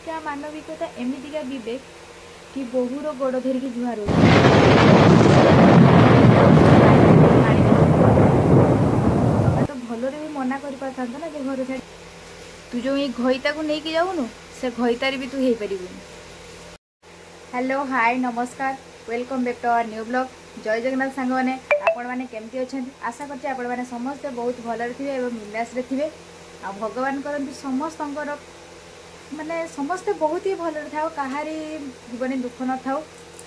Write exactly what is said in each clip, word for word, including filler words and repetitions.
एमितिका मानविकता एमितिका विवेक कि बहुर गोड़ धरिकी जुहार हो तो भलरे भी मना कर पारता ना जे घर छाड़ी तू जो ये घईता को लेकिन जाऊनु से घईतार भी तू हो पारिबुनी। हेलो हाय नमस्कार welcome back to our new blog. जय जगन्नाथ सांग मैंने आपण मैंने केमती अच्छा आशा करते आपण मैंने समस्ते बहुत भलरे थे और बिंदास रे थे आ भगवान करती समस्त माने समस्ते बहुत ही भलरे थाओ कहारी जीवन दुख न थाओ।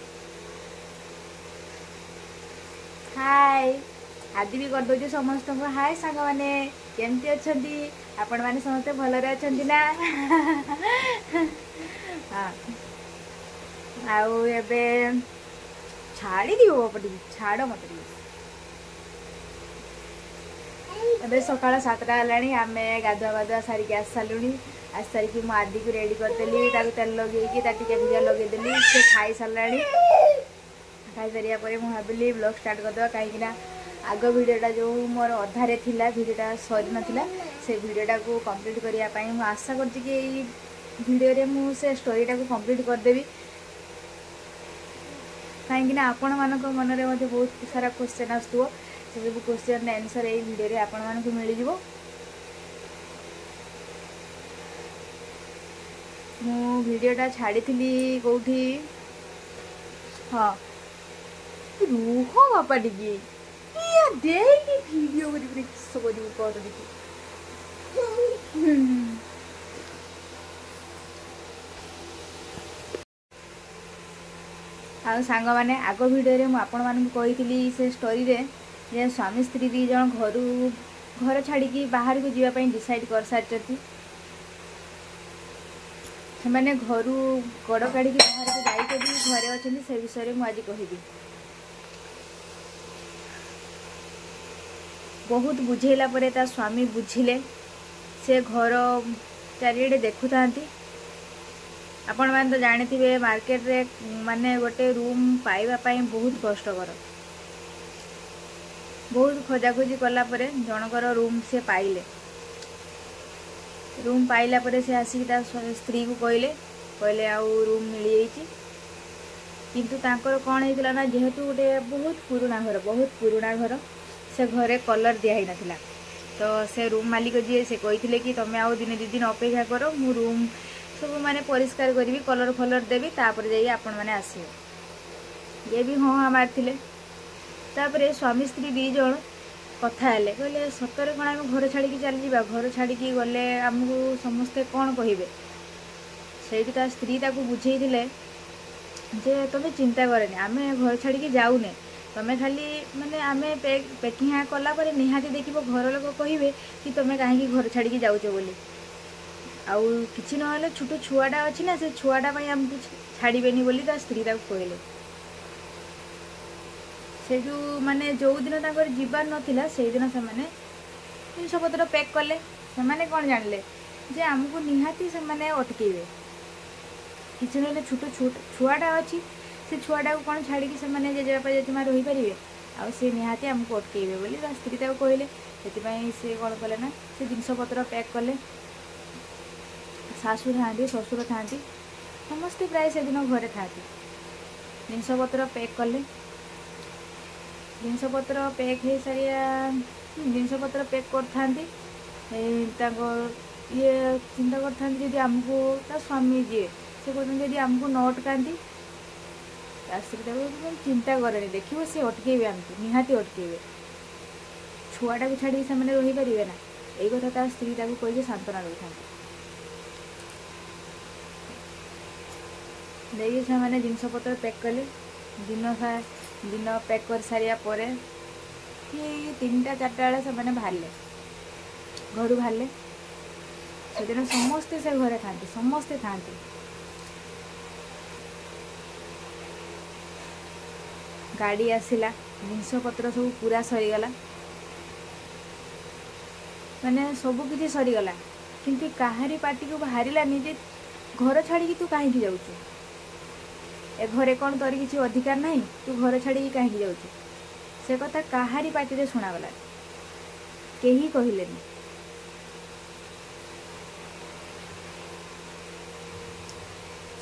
हाय आदि भी कर दो समस्त हाय सांग मैंने केमती अच्छा आपण मैंने समस्ते भलरे अच्छा ना हाँ आउ एबे छाड़ी दियो पटी छाड़ मत एबे सकाळ सातटा हलाणी आमे गाधुआ गाधुआ सारिक आस सारूनी आस सारिक मो आदि को रेडी करदेली ताको तेल लगे ताटी केमिया लगेदेली से खाई साराणी खाई सारिया पर मु भाविली ब्लॉग स्टार्ट करदे कहीं आग भिडियोटा जो मोर अधारे थिला भिडियोटा सरी नाथिला से भिडियोटा को कंप्लीट करिया पई मु आशा करछि कि एई भिडियो रे मु से स्टोरीटा को कंप्लीट करदेबी कहीं आपण मानक मन में मत बहुत सारा क्वेश्चन आसुव से सब क्वेश्चन आंसर यही वीडियो रे आपण मानक मिल जिवो। मु वीडियोटा छाड़ी कौटी हाँ रुह बापा टिके देखी वीडियो किस कर आ सांग मैंने आग भिडियो आपण मानक कही से स्टोरी रे जे स्वामी स्त्री दी जन घर घर छाड़ी बाहर को जीवाई डिसाइड कर सारी से मैंने घर गड़ काढ़ी बाहर को जाइए घरे अच्छा से विषय में आज कहबी। बहुत बुझेला परे ता स्वामी बुझिले से घर चारिड़े देखु था आपण मैंने तो जानी मार्केट रे माने गोटे रूम पाइबा बहुत कष्टकर बहुत खोजाखोजी कला परे जनकर रूम से पाइले रूम पाइला परे से आसिक स्त्री को कहले कहले आउ रूम मिल जाइए किंतु तांकर कौन होता ना जेहेतु गोटे बहुत पुराना घर बहुत पुराना घर से घरे कलर दिखाई नाथिला तो से रूम मालिक जी से कही कि तुम्हें आउ दिन दु दिन अपेक्षा करो मु रूम सब माने परिष्कार करी कलर फलर देवी तापर जाई आपण माने आसियो ये भी हाँ हाँ मारथिले तापरे स्वामी स्त्री दी जण कथा हेले कहले सतरे कण आम घर छाड़ी चली जावा घर छाड़ी गले आमको समस्ते कौन कहे से स्त्री ताको बुझेइथिले जे तुम चिंता करनी आम घर छाड़ी जाऊने तुम्हें खाली माने आमे पैकिंग कला पर निहाती देखिबो घर लोक कहिबे कि तुम्हें कहीं घर छाड़ी जाऊच बोली आउ किछि नहले छोट छुआटा अच्छी ना से छुआटा आमको छाड़बेनी बोली ता स्त्री कहले से जो माने जो दिन तक जीवार नाला से दिन से जिनपतर पैक कले से मैंने कौन जानले जे आमको निहाती से माने अटकेबे किसी ना छोट छोट छुआटा अच्छी से छुआटा को कौन छाड़ी से मैंने जेजेबापा जेजेमा रही पारे आ से निहाती आमको अटकेबे बोली स्त्री कहले से कौन कले ना से जिनपतर पैक कले शाशु था ससुर था समस्ते प्राय से दिन घरे था जिनपतर पैक कले जिनपतर पैक हो सारिया जिनपतर पैक कर ये चिंता कर आमको स्वामी जी से कहते आमको न अटकाती चिंता करे देखिए सी अटकेबे आमको निहाती अटकेबे छुआटा को छाड़ी से मैंने रही पारे ना यही कथा स्त्री कही सांत्वना दे देखिए से मैंने जिनपतर पैक कले दिन सा दिन पैक कर सारिया परे कि तीन टा चार्टा बेले से मैंने बाहर घर बाहर से दिन समस्ते से घरे था समस्ते था गाड़ी आसला जिनपतर सब पूरा सरीगला माने सब किसी सरीगला किंतु काहारी पार्टी को बाहरलानी जे घर छाड़ी तू कहीं जाऊँ ए घरे कौन तोर किसी अधिकार नहीं तू घर छाड़ी कहीं जाऊँ से कथा काहारी पार्टी रे सुनागला केही कहलेनी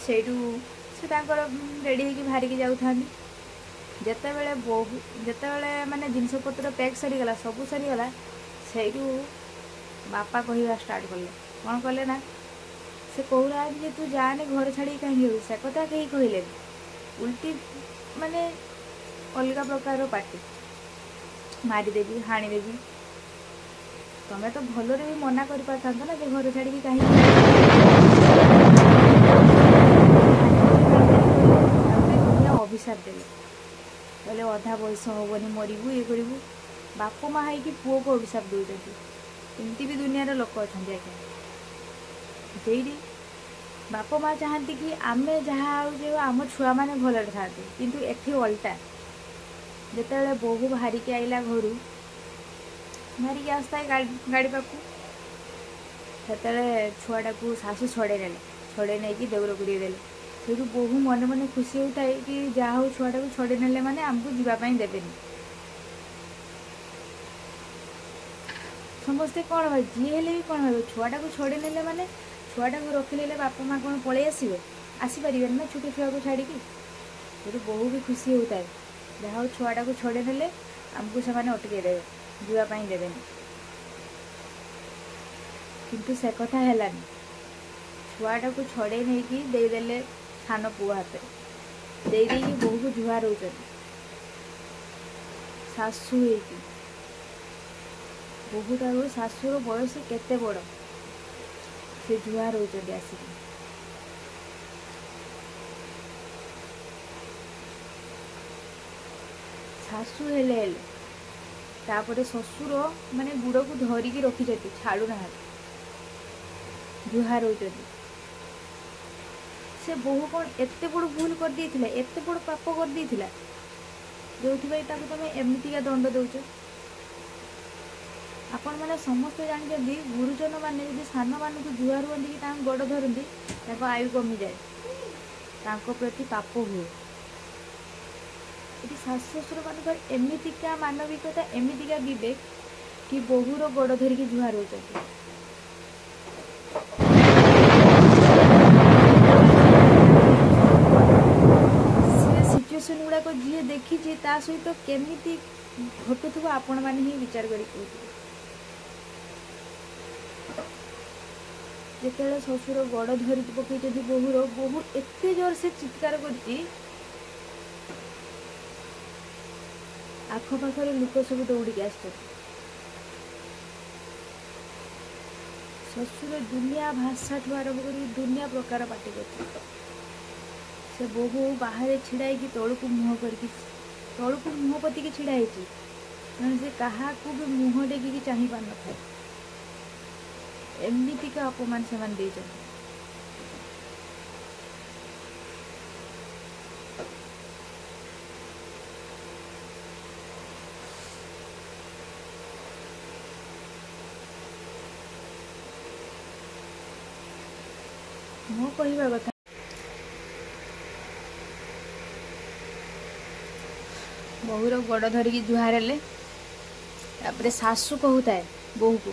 ସେଇଠୁ ସେ ତାଙ୍କର ରେଡ଼ି ହେଇକି ବାହାରିକି ଯାଉଥାନ୍ତି। ଯେତେବେଳେ ବହୁ ଯେତେବେଳେ ମାନେ ଜିନିଷପତ୍ର ପ୍ୟାକ୍ ସରିଗଲା, ସବୁ ସରିଗଲା, ସେଇଠୁ ବାପା କହିବା ଷ୍ଟାର୍ଟ କଲେ। କ'ଣ କଲେ ନା, ସେ କହୁନାହାନ୍ତି ଯେ ତୁ ଯାଆନି, ଘର ଛାଡ଼ିକି କାହିଁକି ହେଉ, ସେ କଥା କେହି କହିଲେନି। ଉଲ୍ଟି ମାନେ ଅଲଗା ପ୍ରକାରର ପାଟି, ମାରିଦେବି, ହାଣିଦେବି। ତମେ ତ ଭଲରେ ବି ମନା କରିପାରିଥାନ୍ତ ନା ଯେ ଘର ଛାଡ଼ିକି କାହିଁକି। ଅଭିଶାପ ଦେଲେ, କହିଲେ ଅଧା ବୟସ ହେବନି ମରିବୁ, ଇଏ କରିବୁ। ବାପ ମା ହେଇକି ପୁଅକୁ ଅଭିଶାପ ଦେଉଛନ୍ତି। ଏମିତି ବି ଦୁନିଆର ଲୋକ ଅଛନ୍ତି ଆଜ୍ଞା। ସେଇଠି ବାପ ମା ଚାହାନ୍ତି କି ଆମେ ଯାହା ହେଉଛେ ଆମ ଛୁଆମାନେ ଭଲରେ ଥାଆନ୍ତି, କିନ୍ତୁ ଏଠି ଓଲଟା। ଯେତେବେଳେ ବୋହୂ ବାହାରିକି ଆଇଲା ଘରୁ, ବାହାରିକି ଆସିଥାଏ ଗାଡ଼ି ପାଖକୁ, ସେତେବେଳେ ଛୁଆଟାକୁ ଶାଶୁ ଛଡ଼େଇ ନେଲେ, ଛଡ଼େଇ ନେଇକି ଦେଉର ପୁରେଇ ଦେଲେ। ସେଇଠୁ ବୋହୂ ମନେ ମନେ ଖୁସି ହେଉଥାଏ କି ଯାହା ହଉ ଛୁଆଟାକୁ ଛଡ଼େଇ ନେଲେ ମାନେ ଆମକୁ ଯିବା ପାଇଁ ଦେବେନି। ସମସ୍ତେ କ'ଣ ଭାଇ, ଯିଏ ହେଲେ ବି କ'ଣ ଭାବିବ, ଛୁଆଟାକୁ ଛଡ଼େଇ ନେଲେ ମାନେ ଛୁଆଟାକୁ ରଖିନେଲେ ବାପା ମା କ'ଣ ପଳେଇ ଆସିବେ? ଆସିପାରିବେନି ନା ଛୋଟ ଛୁଆକୁ ଛାଡ଼ିକି। ସେଇଠୁ ବୋହୂ ବି ଖୁସି ହେଉଥାଏ, ଯାହା ହଉ ଛୁଆଟାକୁ ଛଡ଼େଇ ନେଲେ ଆମକୁ ସେମାନେ ଅଟକେଇ ଦେବେ, ଯିବା ପାଇଁ ଦେବେନି। କିନ୍ତୁ ସେ କଥା ହେଲାନି। ଛୁଆଟାକୁ ଛଡ଼େଇ ନେଇକି ଦେଇଦେଲେ ସାନ ପୁଅ ହାତରେ, ଦେଇ ଦେଇକି ବୋହୂକୁ ଜୁହାର ହେଉଛନ୍ତି ଶାଶୁ ହେଇକି। ବୋହୂଟାକୁ ଶାଶୁର ବୟସ କେତେ ବଡ଼, ସେ ଜୁହାର ହେଉଛନ୍ତି ଆସିକି। ଶାଶୁ ହେଲେ ହେଲେ ତାପରେ ଶ୍ୱଶୁର ମାନେ ଗୁଡ଼କୁ ଧରିକି ରଖିଛନ୍ତି, ଛାଡ଼ୁନାହାନ୍ତି, ଜୁହାର ହେଉଛନ୍ତି। ସେ ବୋହୂ କ'ଣ ଏତେ ବଡ଼ ଭୁଲ କରିଦେଇଥିଲା, ଏତେ ବଡ଼ ପାପ କରିଦେଇଥିଲା, ଯେଉଁଥିପାଇଁ ତାକୁ ତମେ ଏମିତିକା ଦଣ୍ଡ ଦେଉଛ? ଆପଣମାନେ ସମସ୍ତେ ଜାଣିଛନ୍ତି, ଗୁରୁଜନମାନେ ଯଦି ସାନମାନଙ୍କୁ ଜୁହାର ହୁଅନ୍ତି କି ତାଙ୍କ ଗୋଡ଼ ଧରନ୍ତି, ତାଙ୍କ ଆୟୁ କମିଯାଏ, ତାଙ୍କ ପ୍ରତି ପାପ ହୁଏ। ଏଠି ଶାଶୁ ଶ୍ୱଶୁରମାନଙ୍କର ଏମିତିକା ମାନବିକତା, ଏମିତିକା ବିବେକ କି ବୋହୂର ଗୋଡ଼ ଧରିକି ଜୁହାର ହେଉଛନ୍ତି। ସେ ସିଚୁଏସନ୍ ଗୁଡ଼ାକ ଯିଏ ଦେଖିଛି ତା ସହିତ କେମିତି ଘଟୁଥିବ ଆପଣମାନେ ହିଁ ବିଚାର କରି କହୁଥିବେ। ଯେତେବେଳେ ଶ୍ୱଶୁର ଗୋଡ଼ ଧରିକି ପକେଇଛନ୍ତି ବୋହୂର, ବୋହୂ ଏତେ ଜୋର ସେ ଚିତ୍କାର କରିଛି, ଆଖପାଖରେ ଲୋକ ସବୁ ଦୌଡ଼ିକି ଆସିଛନ୍ତି। ଶ୍ୱଶୁର ଦୁନିଆ ଭାଷାଠୁ ଆରମ୍ଭ କରି ଦୁନିଆ ପ୍ରକାର ପାଟି କରିଛି। ସେ ବୋହୂ ବାହାରେ ଛିଡ଼ା ହେଇକି ତଳକୁ ମୁହଁ କରିକି, ତଳକୁ ମୁହଁ ପୋତିକି ଛିଡ଼ା ହେଇଛି, ମାନେ ସେ କାହାକୁ ବି ମୁହଁ ଟେକିକି ଚାହିଁ ପାରୁନଥାଏ। ଏମିତିକା ଅପମାନ ସେମାନେ ଦେଇଛନ୍ତି। ମୋ କହିବା କଥା, ବୋହୂର ଗୋଡ଼ ଧରିକି ଜୁହାର ହେଲେ, ତାପରେ ଶାଶୁ କହୁଥାଏ ବୋହୂକୁ,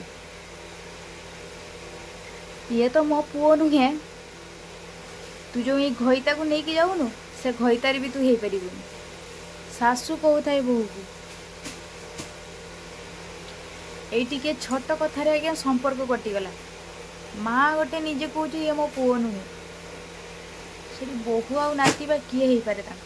ଇଏ ତ ମୋ ପୁଅ ନୁହେଁ, ତୁ ଯେଉଁ ଏଇ ଘଇତାକୁ ନେଇକି ଯାଉନୁ, ସେ ଘଇତାରେ ବି ତୁ ହେଇପାରିବୁନି। ଶାଶୁ କହୁଥାଏ ବୋହୂକୁ। ଏଇ ଟିକେ ଛୋଟ କଥାରେ ଆଜ୍ଞା ସମ୍ପର୍କ କଟିଗଲା। ମା ଗୋଟେ ନିଜେ କହୁଛି ଇଏ ମୋ ପୁଅ ନୁହେଁ, ସେଠି ବୋହୂ ଆଉ ନାତି ବା କିଏ ହେଇପାରେ ତାଙ୍କ?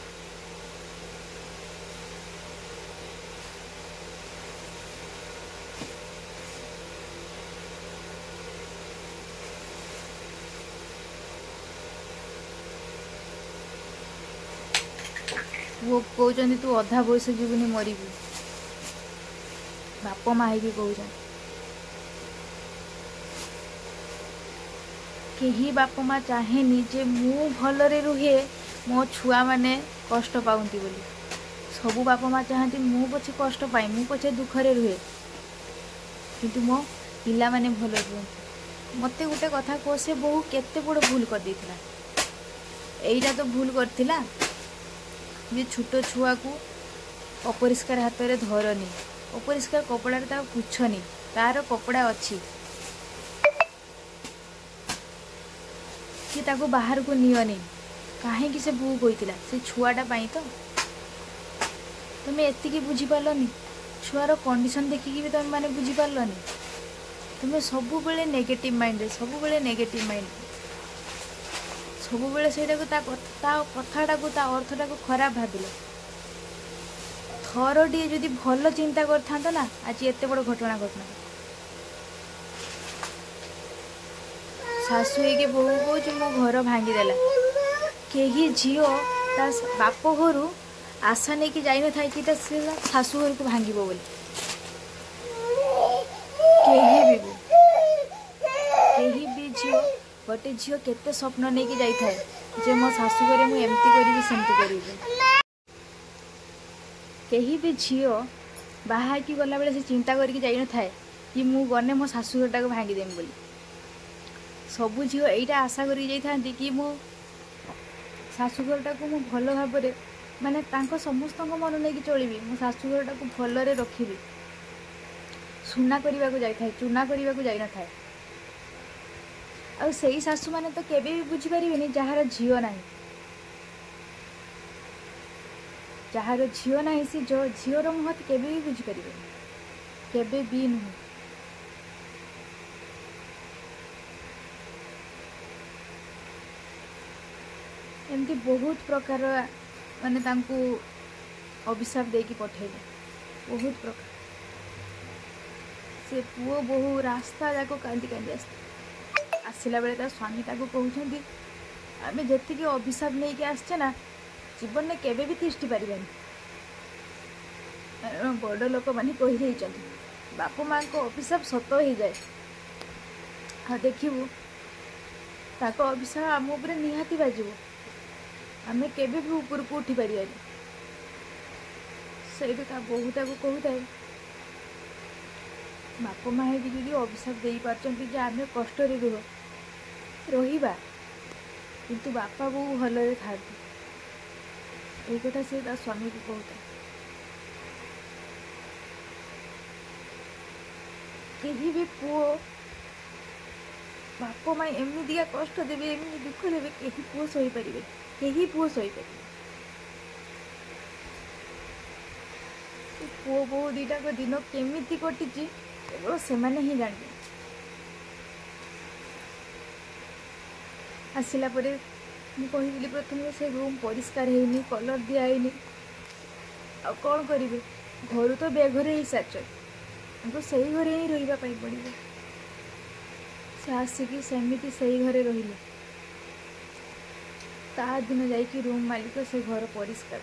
ପୁଅ କହୁଛନ୍ତି ତୁ ଅଧା ବୟସ ଯିବୁନି, ମରିବୁ। ବାପ ମା ହେଇକି କହୁଛନ୍ତି। କେହି ବାପ ମା ଚାହେଁନି ଯେ ମୁଁ ଭଲରେ ରୁହେ, ମୋ ଛୁଆମାନେ କଷ୍ଟ ପାଉନ୍ତି ବୋଲି। ସବୁ ବାପ ମା ଚାହାନ୍ତି ମୁଁ ପଛେ କଷ୍ଟ ପାଏ, ମୁଁ ପଛେ ଦୁଃଖରେ ରୁହେ, କିନ୍ତୁ ମୋ ପିଲାମାନେ ଭଲ ରୁହନ୍ତି। ମୋତେ ଗୋଟେ କଥା କୁହ, ସେ ବୋହୂ କେତେ ବଡ଼ ଭୁଲ କରିଦେଇଥିଲା? ଏଇଟା ତ ଭୁଲ କରିଥିଲା ଯେ ଛୋଟ ଛୁଆକୁ ଅପରିଷ୍କାର ହାତରେ ଧରନି, ଅପରିଷ୍କାର କପଡ଼ାରେ ତାକୁ ପୁଛନି, ତା'ର କପଡ଼ା ଅଛି। कि ताको बाहर को नियनी कहीं से बू होता से छुआटा पाई तो तुम एतिकी बुझीपारनी छुआर कंडीशन देखिकी भी तुम मैंने बुझीपारनी तुम्हें सब बेले नेगेटिव माइंड सब बेले नेगेटिव माइंड सब बेले से कथाटा को अर्थटा को खराब भाविल थर टे जदि भल चिंता कर ना आज एत बड़ घटना घटना शाशु के बहु कौच मो घर भांगीदेला कहीं झील ता बाप घर आशा नहीं कि जाई न था कि शाशु घर को भांग बोली कहीं भी कहीं भी झील गोटे झील केते स्वप्न नहीं कि जाई थाए जे मो शाशु घरे मु एमती करी सेमती करी कहीं भी झील बाहर की गला बेले से चिंता करके जाई न थाए कि मु गने मो शाशु घरटा को भांगी देम बोली सबु झील यहीटा आशा करी कि मो शाशुघरटा को मु भल भाव माने तांको समस्त मन नहीं चलि मो शाशुघरटा को भलरे रखी सुना करने को जाए चूना करने को जाई न थाए आ सही शाशु माने तो केबे भी बुझी पारिबेनी जहार झील नाही जहार झील नाही सी जो झीलर महत्व केबे भी बुझी पारिबेनी केबे भी नहीं एमती बहुत प्रकार माने तांको अभिशाप देकी पठेले बहुत प्रकार से पुओ बहु रास्ता जाक कांदी कांदी आसला बेले ता स्वामी ताको कहउछंती आमे जति के अभिशाप नहीं के आछे ना जीवन में केबे भी तिष्टि पारिबानी बड़ लोक माने कहि देइछंती बापू मां को अभिशाप सत हो जाए हाँ देखिबू ताको अभिशाप आम उपरे निहाती बाजिबो आमे केबे भी ऊपर को उठी पारियानी से बहुता को कहता है बाप माँ जी अभिशाप दे पार्टी जे आम कष्ट रुह रहा किंतु बापा बो भल था यही कथा से स्वामी को कहता कहीं भी पुओ बाप माँ एमती कष्ट देवे एमती दुख देवे कहीं पुओ सही पारे कहीं पुओ सही पारे पुओ बो दीटा को दिन केमिति कटी केवल से ही जानते आसला कही प्रथम से रूम परिष्कार है कलर दिखाई आ कौन करेंगे घर तो बेघर हो सारी हमको से ही घरे ही रही पड़े से आसिकी सेमती से ही घरे रही ता दिन जाकि रूम मालिक से घर परिष्कार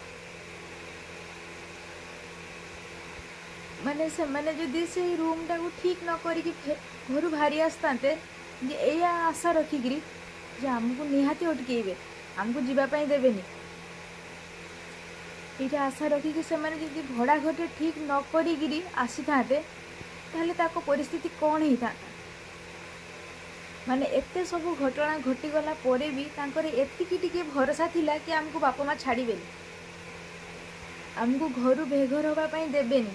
माने से माने जदि से रूम टा को ठीक न करी घर बाहरी आसता या आशा रखिकी जे आमको निहाती अटकेबे आमको जीवाई देवेनि ये आशा रखिकी से माने जदि भड़ा घटे ठीक न करी आसी था ताको परिस्थिति कौन ही था माने एते सब घटना घटीगला परे भी तांकर एतिकी टिके भरोसा थिला कि आमको बापा माँ छाड़बेनि आमको घर बेघर होगापाई देवेनि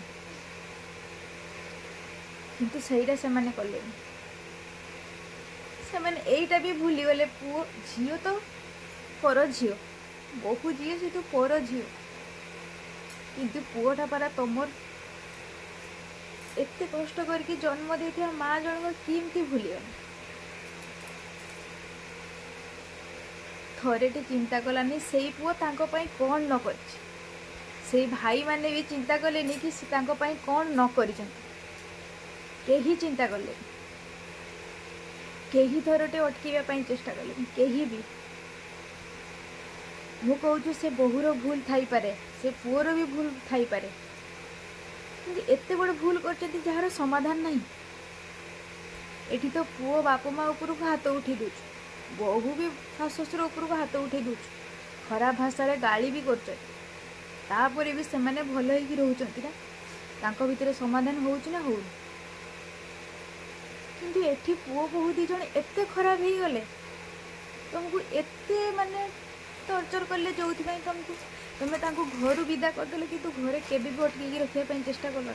किंतु सहीटा से माने कले से माने एटा भी भूली गले पुओ झियो तो पर झियो बहु झियो से तो पर झियो किंतु पुओटा पारा तमर एते कष्ट करके जन्म देथिया माँ जन किमती भूली गले थरेटे चिंता कलानी से पुओ तांको पाई कौन न कर से भाई माने भी चिंता कलेनी कि तांको पाई कौन न करिसंती केही चिंता कले केही थरटे अटकेवाई चेष्टा कले केही भी मु कहूँ से बहुर भूल थाई पारे से पुअर भी भूल थाई पारे एते बड़ भूल करछथि जहार समाधान नहीं एठी तो पुओ बाप माँ ऊपर को हाथ उठी दूच बहु भी सास ससुर ऊपर को हाथ उठी दूच खराब भाषा गाली भी कर भी से माने भल होइकी रहउचंती ना तांको भितर समाधान होउची ना होउनी किंतु एठी पुओ बहु दी जन एते खराब हो गले तुमको एते माने टर्चर कले जो तुमको तुम्हें तांको घर विदा करदेले कि तू घरे केबे भी अटकी रखा चेष्टा कल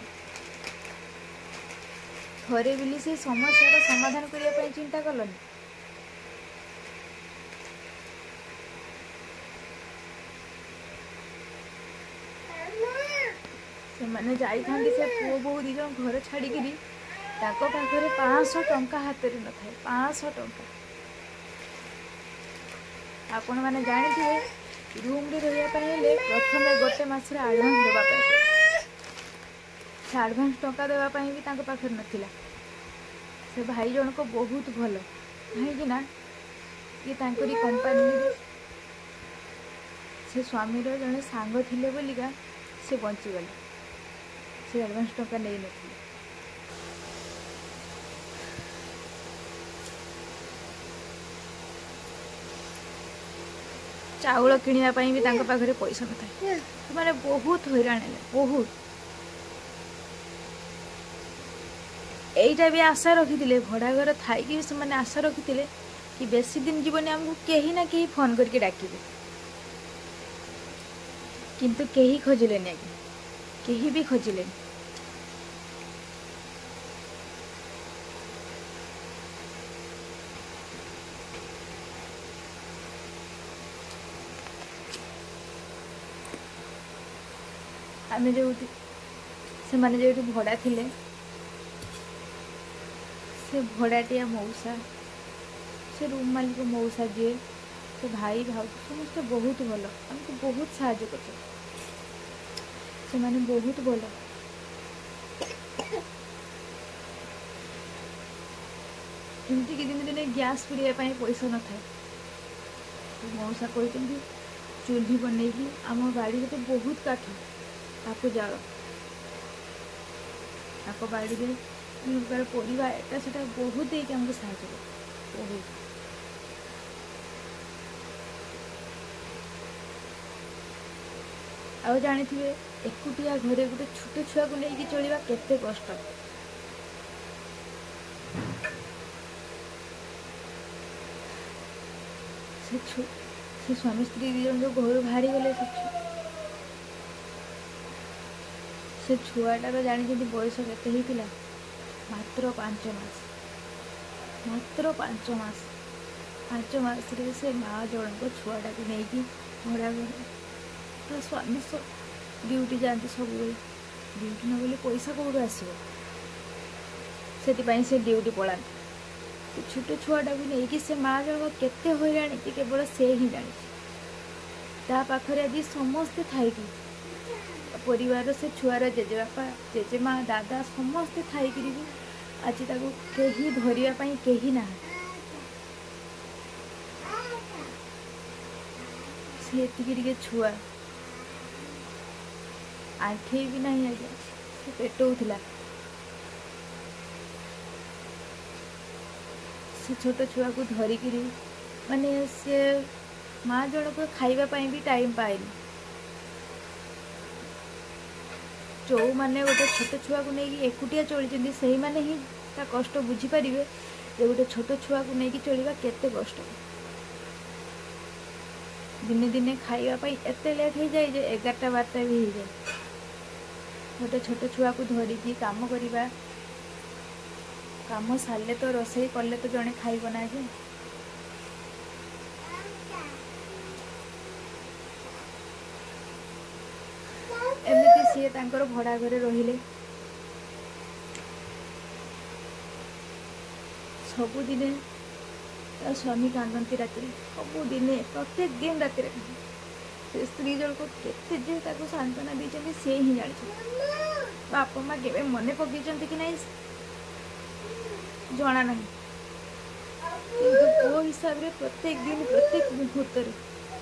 घरे बिली से समस्या समाधान करने चिंता कलनि से मैंने जाइथांती से पुओ बोहू दी जन घर छाड़िकी पाखे पाँच टंका हाथ में न था पाँच टंका आपण मैंने जानी रूम रे रही प्रथम गोटे मस आडभांस देवाई से आडभांस टंका देवाई भी पाखे नाला से भाई जन को बहुत भल कहीं ये कंपानी से स्वामी जड़े सांग थे बोलिका से बंचीगले से आडभांस टंका नहीं नथिले। चाउल किणापी भी पाखे पैसा न था मैंने बहुत हैरान है बहुत यहीटा भी आशा रखी भड़ा घर थी से मैंने आशा रखी कि बेसी दिन जीवन आमको कहीं ना कहीं फोन करके डाके किंतु कहीं खोजिले आगे कहीं भी खोजिले आम जो से मैंने जो भड़ा थिले से भड़ाटिया मौसा से रूम मालिक मौसा जी से भाई भाव समस्त बहुत भल आमको बहुत साहाय्य करते से माने बहुत भल एमती कि दिन दिन गैस पुड़ापी पैसा न था मौसा कहते चूल्ही बनईकि आम बाड़ी तो बहुत काठ आपको जाल आप बाड़ी में प्रकार परिवा एटा से बहुत देके आमको साहाय्य कर बहुत आ जानी थे एकुटिया घरे गोटे छोट छुआ को लेकिन चलवा केते कष्ट से से स्वामी स्त्री दी जन जो घर बाहरी गले से छुआटार जानी बयस के मात्र पांच मास मात्र पांच मास पांच मास से माँ जन को छुआटा को लेकिन भड़ा घर स्वामी ड्यूटी जाती सब ड्यूटी न बोले पैसा कौटू आसो से ड्यूटी पलाते से छोट छुआटा को लेकिन से माँ जन केते हैरानी केवल से ही जानी ता पाखरे आज समस्ते थाई परिवार से छुआर जेजेबापा जेजेमा दादा समस्ते थाई भी आज कहीं धरवाई कहीं ना से छुआ आंठे भी नहीं आज्ञा से पेटौला से छोट छुआ को धरिकी माने से माँ जन को खाइबापी भी टाइम पाएनि जो मैंने गोटे छोट छुआ को लेकिन एकुटिया चलती से मैंने ही ता कष्ट बुझीपारे जे गोटे छोट छुआ को लेकिन चलवा केते कष्ट दिने दिने खाइबापी एत लेट हो जाए जे एगारटा बारटा भी हो जाए गोटे छोट छुआ को धरिकी काम करवा काम सारे तो रोसई कले तो जड़े खाइब ना जे एमती सी तांकर भड़ा घरे रहिले सबुदिने स्वामी कांदती राति सबुदिने प्रत्येक दिन राति से स्त्री जन को केते जे ताको सांत्वना देछन्ती से ही जानी बापा माँ केबे मने पकईचंती कि नहीं जना नहीं किंतु पुओ हिसाब रे प्रत्येक दिन प्रत्येक मुहूर्त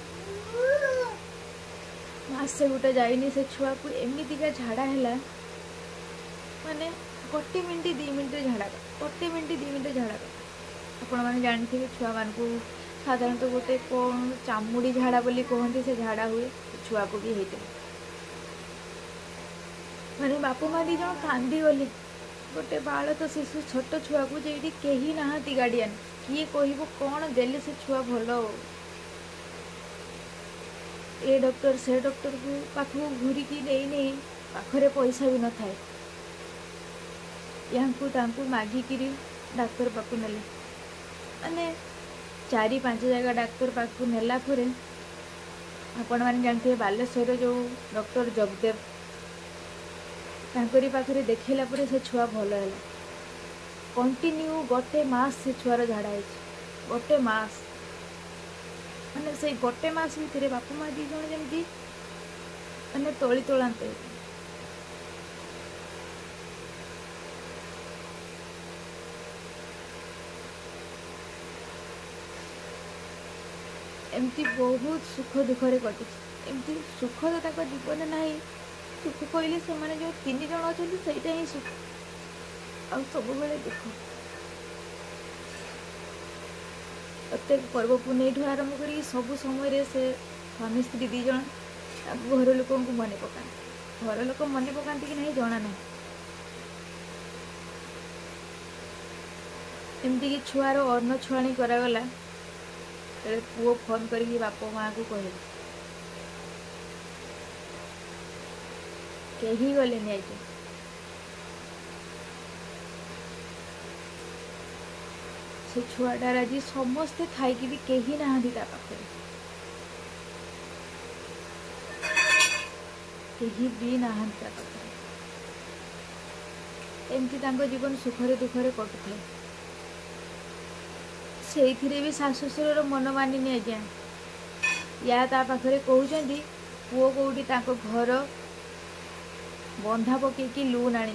मासे गोटे जाइनी से छुआ को एमतीका झाड़ा है माने गोटे मिनट दी मिनट झाड़ा गोटे मिनट दी मिनट झाड़ा आपण मैंने जानते छुआ मान को साधारणतः तो गोटे कौन चामुड़ी झाड़ा बोली कहते से झाड़ा हुए छुआ को भी होता माने बापू माँ दी जन कांदी गले गोटे बाल तो शिशु छोट छुआ को जे कहीं नहाती गार्डियन किए कह कौन देले से छुआ भल ए डॉक्टर से डॉक्टर को पाखक घूरिकी नहीं नहीं पाखरे पैसा भी न थाए या मागिकी डाक्तर पाक ने माने चारि पांच जगह डाक्तर पाक नेला पर आपण मैंने जानते बालेश्वर जो डॉक्टर जगदेव तांकरी पाखरे देखला पर से छुआ भल है कंटिन्यू गोटे मास से छुआर झाड़ा है गोटे मास माने से गोटे मास भितर बापा माँ दी जन जमी मैंने तोली तोलांते एमती बहुत सुख दुखरे कटि एमती सुख तो जीवन ना सुख कहले से माने जो तीन जन अच्छा से ही सुख आ सब बेले दुख प्रत्येक पर्व पुनई ठू आरंभ कर सब समय से स्वामी स्त्री दी जन घर लोक मन पका घर लोक मन पकाती कि नहीं जना ना एमती कि छुआर अन्न छुआणी करागला पुओ फोन करके बाप माँ को कहे कहीं गले आज से छुआटार आज समस्ते खाई भी कहीं ना पाखे कहीं भी ना पाखे एमती जीवन सुखरे दुखरे कटुए से भी शाशु शशुर मन मानिनी आज्ञा या ता पाखरे कहते पुओ कौटी घर बंधा पकईकि लोन आनी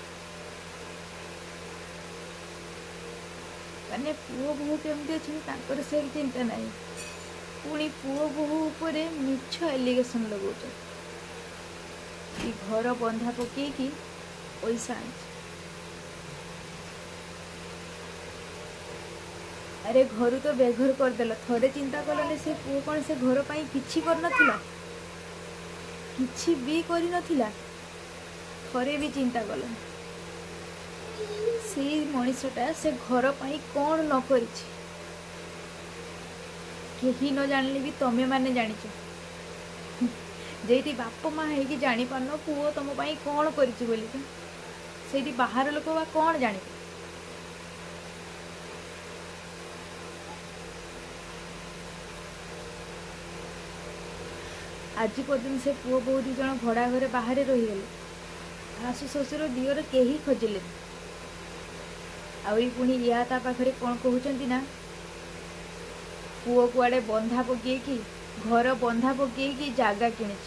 माने पुओ बोहू केमती अच्छे से चिंता ना पुणी पुओ बोहू उपर मिछ एलिगेशन लगा घर बंधा पकईकि पैसा आनी अरे घर तो बेघर करदेल थोड़े चिंता कलने से पुओ कौन से घर पाई किछि कर नथिला किछि भी करि नथिला थोड़े भी चिंता कलन से मनीषटा से घर पाई कौन न करिछि केही न जानले भी तमे माने जानिछ जेठी बाप माँ है कि जानी पारन पुओ तुम पाई कौन करिछि बोली सेठी बाहर लोक बा कौन जानि आज पर्यटन से पुओ बहु दी जन भड़ा घरे बाहर रहीगले शाशु शशुर दिवर कहीं खोजिले आई पुणी या ता पाखरे कौन कहते ना पुओ कुआड़े बंधा पकईकि घर बंधा पकईकि जागा किणी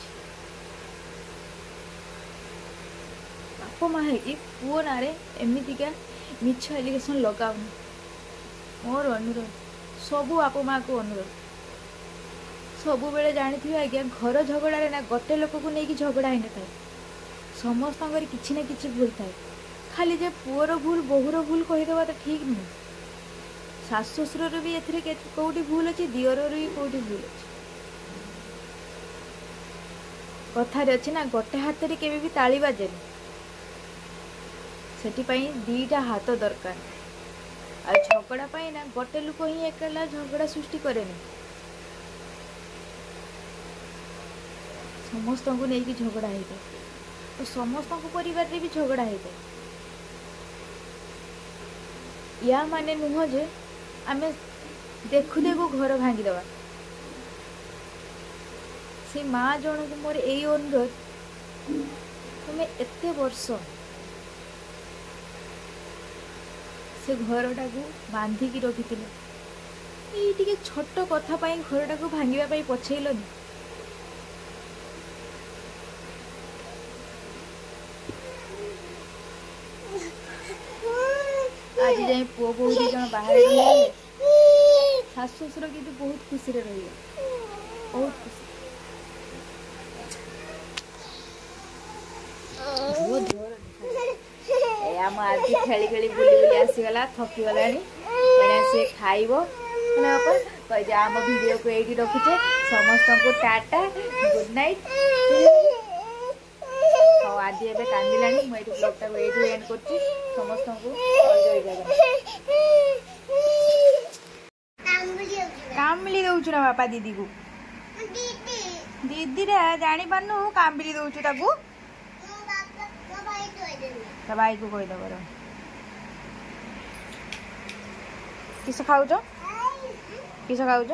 बाप माँ है कि पुओ ना एमतीका मिछ एलिगेशन लगाऊनी मोर अनुरोध सबू बाप माँ को अनुरोध सबु बेले जानी आज्ञा घर झगड़े ना गोटे लोक को लेकिन झगड़ा ही न था समस्त किसी ना कि भूल थाए खाली जे पुअर भूल बहुर भूल कहीदेवा तो ठीक नुह शाशु शशुर भी ए कौटी भूल अच्छी दिवर भी कौटी भूल अच्छी कथार अच्छी ना गोटे हाथ में केवे भी ताली बाजे से दीटा हाथ दरकार आ झगड़ा पाई ना गोटे लोक ही एकला झगड़ा सृष्टि करे समस्त को लेकिन झगड़ा होता तो समस्त परिवार भी झगड़ा होता या माने नुह जे आम देखु देखु घर भांगीदवा से माँ जन को मोर यही अनुरोध तुम्हें एत वर्ष से घरटा को बांधिकी रखी ये छोट कथा घरटा को भांगा पछेलनि आज जाए पुओ बहु दी जन बाहर शाशु शशुर कि बहुत खुशी रही बहुत खुशी आम आज खेली खेली बुली बुली आसीगला थकीगला से खाइब कह आम वीडियो को ये रखुचे समस्त को टाटा गुड नाइट आज ए कांदिला मुझे ब्लॉगटा ये एंड कर समस्त को कामिली दौचु ना बापा दीदी को दीदी रे जानी पारनु कामिली दौचु ताकू तो भाई को कहीदेव किस खाऊच किस खाऊच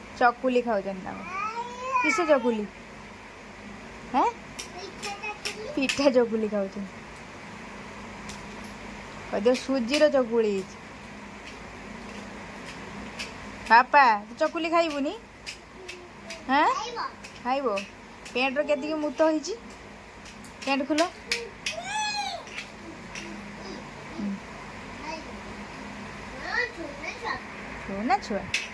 चकुली खाऊन किस चकुली हैं ପିଠା ଚକୁଳି ଖାଉଛନ୍ତି। କହିଦିଅ ସୁଜିର ଚକୁଳି ହେଇଛି। ବାପା ତୁ ଚକୁଳି ଖାଇବୁନି? ହଁ ଖାଇବ। ପ୍ୟାଣ୍ଟର କେତିକି ମୁତ ହେଇଛି? ପ୍ୟାଣ୍ଟ ଖୋଲ। ଛୁଆ ନା ଛୁଆ?